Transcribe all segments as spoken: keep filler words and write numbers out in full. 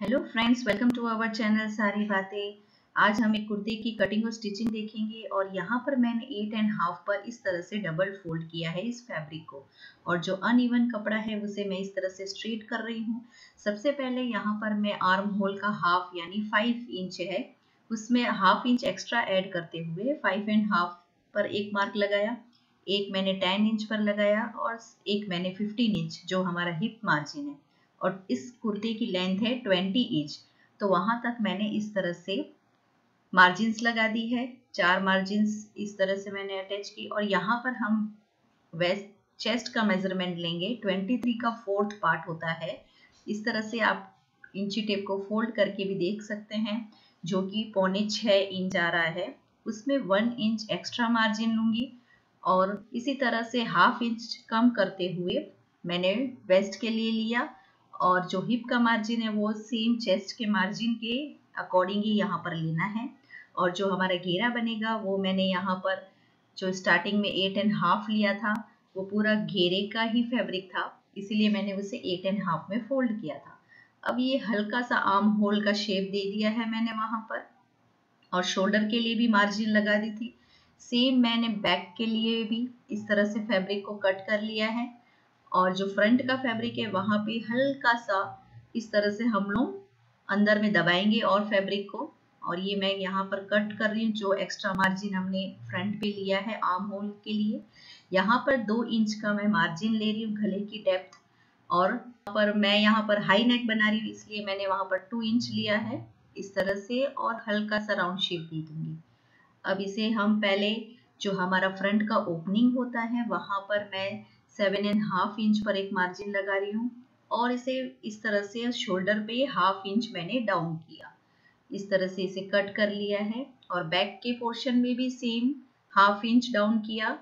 Hello friends, welcome to our channel सारी बातें। आज हम एक कुर्ते की कटिंग और स्टिचिंग देखेंगे और यहाँ पर मैंने एट एंड हाफ पर इस तरह से डबल फोल्ड किया है इस फैब्रिक को, और जो अनइवन कपड़ा है उसे मैं इस तरह से स्ट्रेट कर रही हूँ। सबसे पहले यहाँ पर मैं आर्म होल का हाफ यानी फाइव इंच है, उसमें हाफ इंच एक्स्ट्रा ऐड करते हुए फाइव एंड हाफ पर एक मार्क लगाया, एक मैंने टेन इंच पर लगाया और एक मैंने फिफ्टीन इंच जो हमारा हिप मार्जिन है, और इस कुर्ते की लेंथ है ट्वेंटी इंच। तो वहां तक मैंने इस तरह से मार्जिन्स लगा दी है, चार मार्जिन्स इस तरह से मैंने अटैच की। और यहाँ पर हम वेस्ट चेस्ट का मेजरमेंट लेंगे, तेईस का फोर्थ पार्ट होता है। इस तरह से आप इंची टेप को फोल्ड करके भी देख सकते हैं, जो कि पौने छः इंच आ रहा है। उसमें वन इंच एक्स्ट्रा मार्जिन लूंगी और इसी तरह से हाफ इंच कम करते हुए मैंने वेस्ट के लिए लिया, और जो हिप का मार्जिन है वो सेम चेस्ट के मार्जिन के अकॉर्डिंग ही यहाँ पर लेना है। और जो हमारा घेरा बनेगा वो मैंने यहाँ पर जो स्टार्टिंग में एट एंड हाफ लिया था वो पूरा घेरे का ही फैब्रिक था, इसीलिए मैंने उसे एट एंड हाफ में फोल्ड किया था। अब ये हल्का सा आर्म होल का शेप दे दिया है मैंने वहां पर, और शोल्डर के लिए भी मार्जिन लगा दी थी। सेम मैंने बैक के लिए भी इस तरह से फैब्रिक को कट कर लिया है, और जो फ्रंट का फैब्रिक है वहां पे हल्का सा इस तरह से हम लोग अंदर में दबाएंगे और फैब्रिक को, और ये मैं यहाँ पर कट कर रही हूँ जो एक्स्ट्रा मार्जिन हमने फ्रंट पे लिया है आर्म होल के लिए। यहाँ पर दो इंच का मैं मार्जिन ले रही हूँ गले की डेप्थ, और पर मैं यहाँ पर हाई नेक बना रही हूँ इसलिए मैंने वहां पर टू इंच लिया है इस तरह से, और हल्का सा राउंड शेप दे दूंगी। अब इसे हम पहले जो हमारा फ्रंट का ओपनिंग होता है वहां पर मैं सेवन एंड हाफ इंच पर एक मार्जिन लगा रही हूँ, और इसे इस तरह से शोल्डर पे हाफ इंच मैंने डाउन किया, इस तरह से इसे कट कर लिया है। और बैक के पोर्शन में भी सेम हाफ इंच डाउन किया,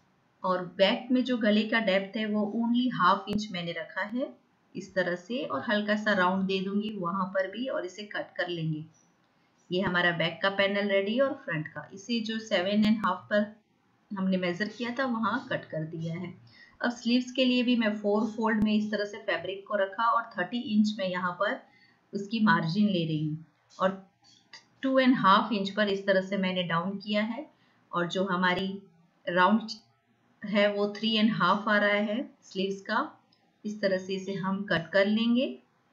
और बैक में जो गले का डेप्थ है वो ओनली हाफ इंच मैंने रखा है इस तरह से, और हल्का सा राउंड दे दूंगी वहां पर भी, और इसे कट कर लेंगे। ये हमारा बैक का पैनल रेडी, और फ्रंट का इसे जो सेवन एंड हाफ पर हमने मेजर किया था वहां कट कर दिया है। अब स्लीव्स के लिए भी मैं फोर फोल्ड में इस तरह से फैब्रिक को रखा, और थर्टी इंच में यहाँ पर उसकी मार्जिन ले रही हूँ, और टू एंड हाफ इंच पर इस तरह से मैंने डाउन किया है, और जो हमारी राउंड है वो थ्री एंड हाफ आ रहा है स्लीव्स का, इस तरह से इसे हम कट कर लेंगे।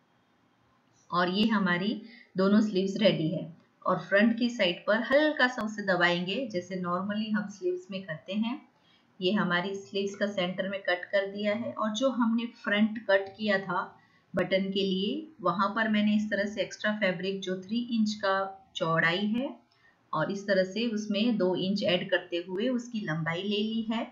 और ये हमारी दोनों स्लीव्स रेडी है, और फ्रंट की साइड पर हल्का सा उसे दबाएंगे जैसे नॉर्मली हम स्लीव्स में करते हैं। ये हमारी स्लीव्स का सेंटर में कट कर दिया है, और जो हमने फ्रंट कट किया था बटन के लिए वहां पर मैंने इस तरह से एक्स्ट्रा फैब्रिक जो थ्री इंच का चौड़ाई है, और इस तरह से उसमें दो इंच ऐड करते हुए उसकी लंबाई ले ली है।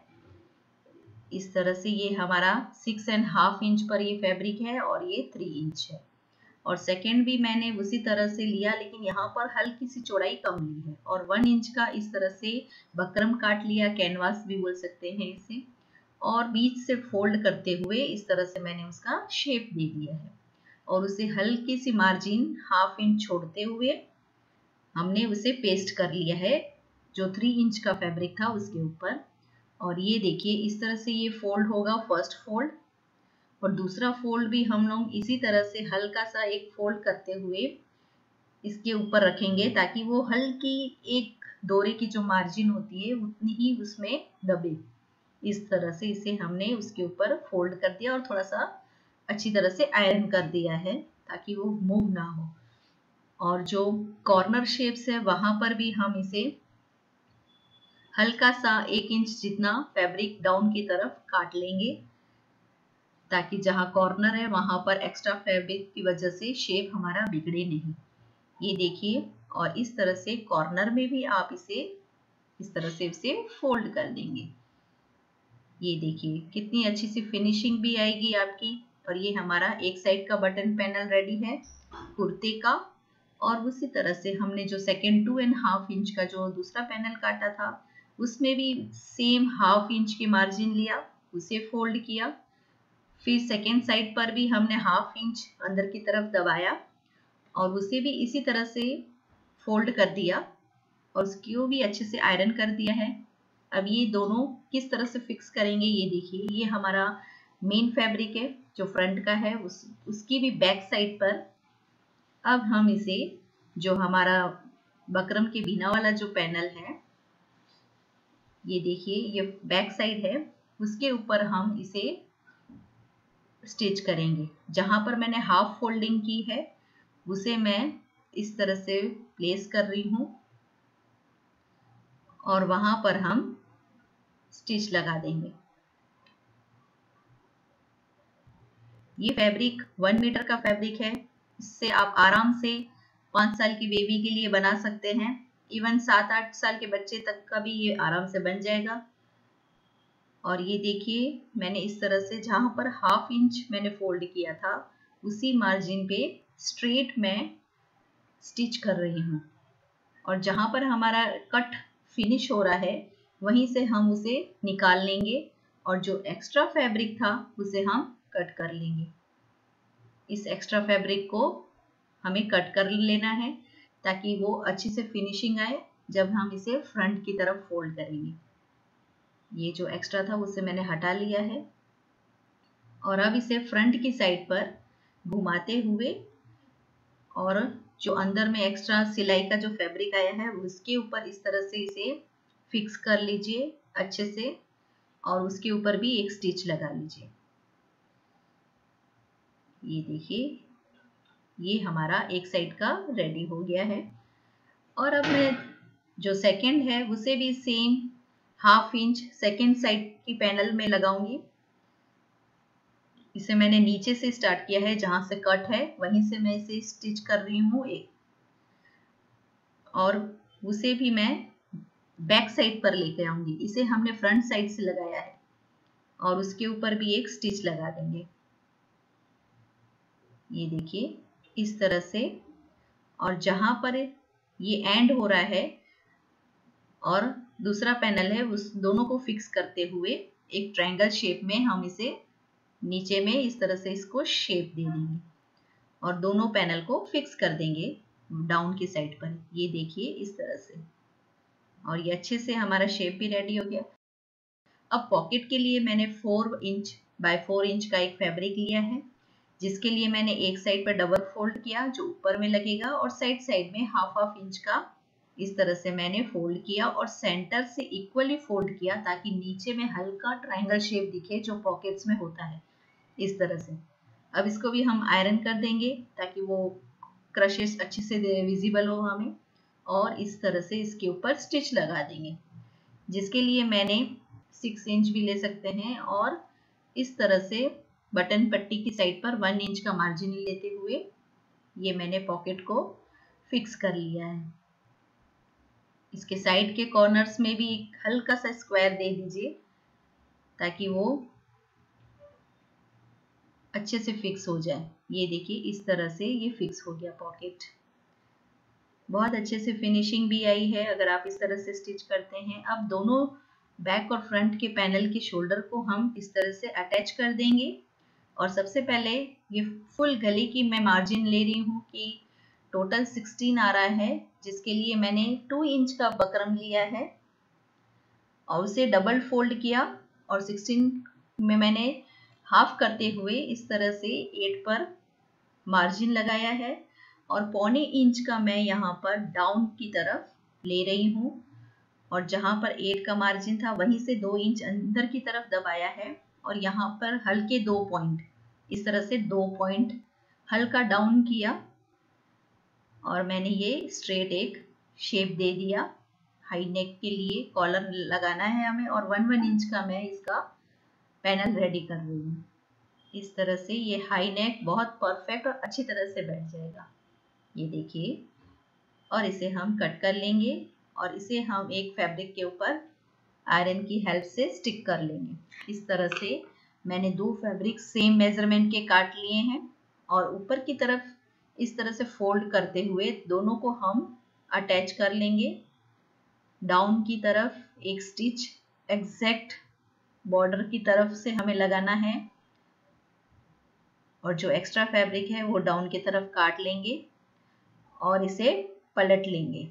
इस तरह से ये हमारा सिक्स एंड हाफ इंच पर ये फैब्रिक है, और ये थ्री इंच है। और सेकेंड भी मैंने उसी तरह से लिया, लेकिन यहाँ पर हल्की सी चौड़ाई कम ली है, और वन इंच का इस तरह से बकरम काट लिया, कैनवास भी बोल सकते हैं इसे, और बीच से फोल्ड करते हुए इस तरह से मैंने उसका शेप दे दिया है, और उसे हल्की सी मार्जिन हाफ इंच छोड़ते हुए हमने उसे पेस्ट कर लिया है जो थ्री इंच का फैब्रिक था उसके ऊपर। और ये देखिए इस तरह से ये फोल्ड होगा फर्स्ट फोल्ड, और दूसरा फोल्ड भी हम लोग इसी तरह से हल्का सा एक फोल्ड करते हुए इसके ऊपर रखेंगे, ताकि वो हल्की एक डोरे की जो मार्जिन होती है उतनी ही उसमें दबे। इस तरह से इसे हमने उसके ऊपर फोल्ड कर दिया, और थोड़ा सा अच्छी तरह से आयरन कर दिया है ताकि वो मूव ना हो। और जो कॉर्नर शेप्स है वहां पर भी हम इसे हल्का सा एक इंच जितना फैब्रिक डाउन की तरफ काट लेंगे, ताकि जहां कॉर्नर है वहां पर एक्स्ट्रा फैब्रिक की वजह से शेप हमारा बिगड़े नहीं। ये देखिए, और इस तरह से कॉर्नर में भी आप इसे इस तरह से इसे फोल्ड कर देंगे। ये देखिए कितनी अच्छी सी फिनिशिंग भी आएगी आपकी। और ये हमारा एक साइड का बटन पैनल रेडी है कुर्ते का, और उसी तरह से हमने जो second two and half inch का जो दूसरा पैनल काटा था उसमें भी सेम हाफ इंच की मार्जिन लिया, उसे फोल्ड किया। फिर सेकेंड साइड पर भी हमने हाफ इंच अंदर की तरफ दबाया, और उसे भी इसी तरह से फोल्ड कर दिया, और उसको भी अच्छे से आयरन कर दिया है। अब ये दोनों किस तरह से फिक्स करेंगे, ये देखिए, ये हमारा मेन फैब्रिक है जो फ्रंट का है, उस उसकी भी बैक साइड पर अब हम इसे, जो हमारा बकरम के बिना वाला जो पैनल है, ये देखिए ये बैक साइड है, उसके ऊपर हम इसे स्टिच करेंगे। जहां पर मैंने हाफ फोल्डिंग की है उसे मैं इस तरह से प्लेस कर रही हूं और वहां पर हम स्टिच लगा देंगे। ये फैब्रिक वन मीटर का फैब्रिक है, इससे आप आराम से पाँच साल की बेबी के लिए बना सकते हैं। इवन सात आठ साल के बच्चे तक का भी ये आराम से बन जाएगा। और ये देखिए मैंने इस तरह से जहां पर हाफ इंच मैंने फोल्ड किया था उसी मार्जिन पे स्ट्रेट में स्टिच कर रही हूँ, और जहां पर हमारा कट फिनिश हो रहा है वहीं से हम उसे निकाल लेंगे और जो एक्स्ट्रा फैब्रिक था उसे हम कट कर लेंगे। इस एक्स्ट्रा फैब्रिक को हमें कट कर लेना है ताकि वो अच्छी से फिनिशिंग आए जब हम इसे फ्रंट की तरफ फोल्ड करेंगे। ये जो एक्स्ट्रा था उसे मैंने हटा लिया है और अब इसे फ्रंट की साइड पर घुमाते हुए और जो अंदर में एक्स्ट्रा सिलाई का जो फैब्रिक आया है उसके ऊपर इस तरह से इसे फिक्स कर लीजिए अच्छे से, और उसके ऊपर भी एक स्टिच लगा लीजिए। ये देखिए ये हमारा एक साइड का रेडी हो गया है। और अब मैं जो सेकंड है उसे भी same half inch second side की पैनल में लगाऊंगी। इसे मैंने नीचे से स्टार्ट किया है, जहां से कट है वहीं से मैं इसे स्टिच कर रही हूँ एक, और उसे भी मैं बैक साइड पर लेके आऊंगी। इसे हमने फ्रंट साइड से लगाया है और उसके ऊपर भी एक स्टिच लगा देंगे। ये देखिए इस तरह से, और जहां पर ये एंड हो रहा है और दूसरा पैनल है उस दोनों को फिक्स करते हुए एक ट्रायंगल शेप में हम इसे नीचे में इस तरह से इसको शेप दे देंगे और दोनों पैनल को फिक्स कर देंगे डाउन की साइड पर। ये देखिए इस तरह से, और ये अच्छे से हमारा शेप भी रेडी हो गया। अब पॉकेट के लिए मैंने four inch by four inch का एक फैब्रिक लिया है, जिसके लिए मैंने एक साइड पर डबल फोल्ड किया जो ऊपर में लगेगा, और साइड साइड में हाफ हाफ इंच का इस तरह से मैंने फोल्ड किया और सेंटर से इक्वली फोल्ड किया ताकि नीचे में हल्का ट्रायंगल शेप दिखे जो पॉकेट्स में होता है इस तरह से। अब इसको भी हम आयरन कर देंगे ताकि वो क्रशेस अच्छे से विजिबल हो हमें, और इस तरह से इसके ऊपर स्टिच लगा देंगे, जिसके लिए मैंने सिक्स इंच भी ले सकते हैं, और इस तरह से बटन पट्टी की साइड पर वन इंच का मार्जिन लेते हुए ये मैंने पॉकेट को फिक्स कर लिया है। इसके साइड के कॉर्नर्स में भी एक हल्का सा स्क्वायर दे दीजिए ताकि वो अच्छे से फिक्स हो जाए। ये देखिए इस तरह से ये फिक्स हो गया पॉकेट। बहुत अच्छे से फिनिशिंग भी आई है अगर आप इस तरह से स्टिच करते हैं। अब दोनों बैक और फ्रंट के पैनल के शोल्डर को हम इस तरह से अटैच कर देंगे, और सबसे पहले ये फुल गले की मैं मार्जिन ले रही हूँ कि टोटल सिक्सटीन आ रहा है, जिसके लिए मैंने टू इंच का बकरम लिया है और उसे डबल फोल्ड किया, और सिक्सटीन में मैंने हाफ करते हुए इस तरह से एट पर मार्जिन लगाया है, और पौने इंच का मैं यहाँ पर डाउन की तरफ ले रही हूँ, और जहाँ पर एट का मार्जिन था वहीं से दो इंच अंदर की तरफ दबाया है, और यहाँ पर हल्के दो पॉइंट इस तरह से दो पॉइंट हल्का डाउन किया, और मैंने ये स्ट्रेट एक शेप दे दिया। हाई नेक के लिए कॉलर लगाना है हमें, और वन वन इंच का मैं इसका पैनल रेडी कर रही हूँ। इस तरह से ये हाई नेक बहुत परफेक्ट और अच्छी तरह से बैठ जाएगा। ये देखिए, और इसे हम कट कर लेंगे और इसे हम एक फैब्रिक के ऊपर आयरन की हेल्प से स्टिक कर लेंगे। इस तरह से मैंने दो फैब्रिक सेम मेजरमेंट के काट लिए हैं, और ऊपर की तरफ इस तरह से फोल्ड करते हुए दोनों को हम अटैच कर लेंगे। डाउन की तरफ एक स्टिच एग्जैक्ट बॉर्डर की तरफ से हमें लगाना है, और जो एक्स्ट्रा फैब्रिक है वो डाउन की तरफ काट लेंगे और इसे पलट लेंगे,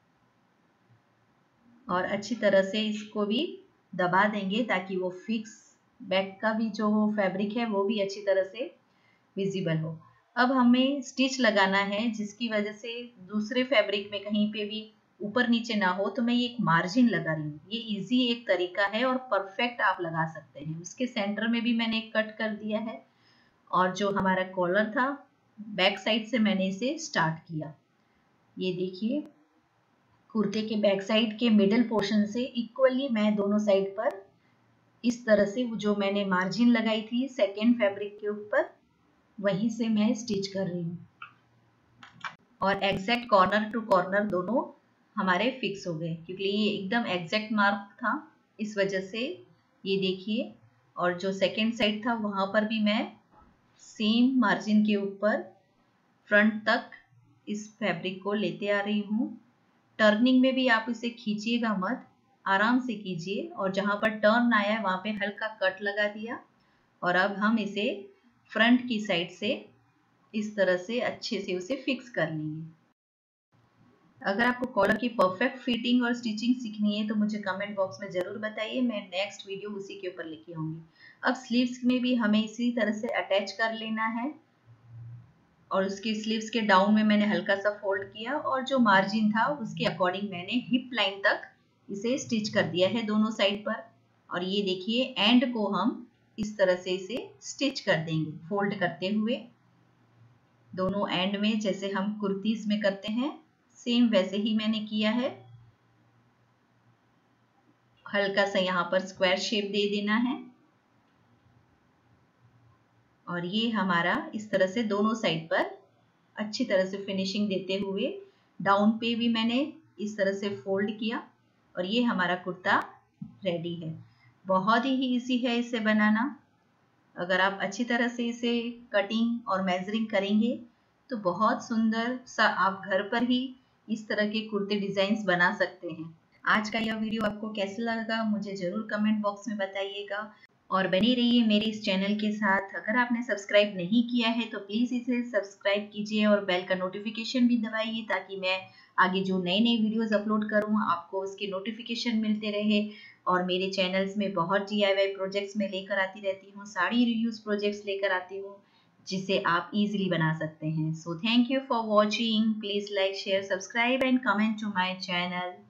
और अच्छी तरह से इसको भी दबा देंगे ताकि वो फिक्स बैक का भी जो फैब्रिक है वो भी अच्छी तरह से विजिबल हो। अब हमें स्टिच लगाना है, जिसकी वजह से दूसरे फैब्रिक में कहीं पे भी ऊपर नीचे ना हो, तो मैं ये एक मार्जिन लगा रही हूँ। ये इजी एक तरीका है और परफेक्ट आप लगा सकते हैं। उसके सेंटर में भी मैंने एक कट कर दिया है और जो हमारा कॉलर था बैक साइड से मैंने इसे स्टार्ट किया। ये देखिए कुर्ते के बैक साइड के मिडल पोर्शन से इक्वली मैं दोनों साइड पर इस तरह से जो मैंने मार्जिन लगाई थी सेकेंड फैब्रिक के ऊपर, वहीं से मैं स्टिच कर रही हूँ और एग्जैक्ट कॉर्नर टू कॉर्नर दोनों हमारे फिक्स हो गए, क्योंकि ये एकदम एग्जैक्ट मार्क था, इस वजह से ये देखिए। और जो सेकेंड साइड था वहां पर भी मैं सेम मार्जिन के ऊपर फ्रंट तक इस फैब्रिक को लेते आ रही हूँ। टर्निंग में भी आप इसे खींचिएगा मत, आराम से कीजिए, और जहां पर टर्न आया वहां पे हल्का कट लगा दिया। और अब हम इसे फ्रंट की साइड से इस तरह से अच्छे से उसे फिक्स कर लेंगे। अगर आपको कॉलर की परफेक्ट फिटिंग और स्टिचिंग सीखनी है तो मुझे कमेंट बॉक्स में जरूर बताइए, मैं नेक्स्ट वीडियो उसी के ऊपर लेके आऊंगी। अब स्लीव्स में भी हमें इसी तरह से अटैच कर लेना है और उसके स्लीव्स के डाउन में मैंने हल्का सा फोल्ड किया और जो मार्जिन था उसके अकॉर्डिंग मैंने हिप लाइन तक इसे स्टिच कर दिया है दोनों साइड पर। और ये देखिए एंड को हम इस तरह से इसे स्टिच कर देंगे फोल्ड करते हुए दोनों एंड में, जैसे हम कुर्तीज में करते हैं सेम वैसे ही मैंने किया है। हल्का सा यहाँ पर स्क्वायर शेप दे देना है और ये हमारा इस तरह से दोनों साइड पर अच्छी तरह से फिनिशिंग देते हुए डाउन पे भी मैंने इस तरह से फोल्ड किया और ये हमारा कुर्ता रेडी है। बहुत ही इजी है इसे बनाना। अगर आप अच्छी तरह से इसे कटिंग और मेजरिंग करेंगे तो बहुत सुंदर सा आप घर पर ही इस तरह के कुर्ते डिजाइन्स बना सकते हैं। आज का यह वीडियो आपको कैसा लगा मुझे जरूर कमेंट बॉक्स में बताइएगा और बने रहिए मेरे इस चैनल के साथ। अगर आपने सब्सक्राइब नहीं किया है तो प्लीज़ इसे सब्सक्राइब कीजिए और बेल का नोटिफिकेशन भी दबाइए, ताकि मैं आगे जो नए नए वीडियोस अपलोड करूं आपको उसके नोटिफिकेशन मिलते रहे। और मेरे चैनल्स में बहुत डी आई वाई प्रोजेक्ट्स में लेकर आती रहती हूँ, साड़ी रिव्यूज प्रोजेक्ट्स लेकर आती हूँ जिसे आप इजीली बना सकते हैं। So thank you for watching. Please like share subscribe and comment to my channel.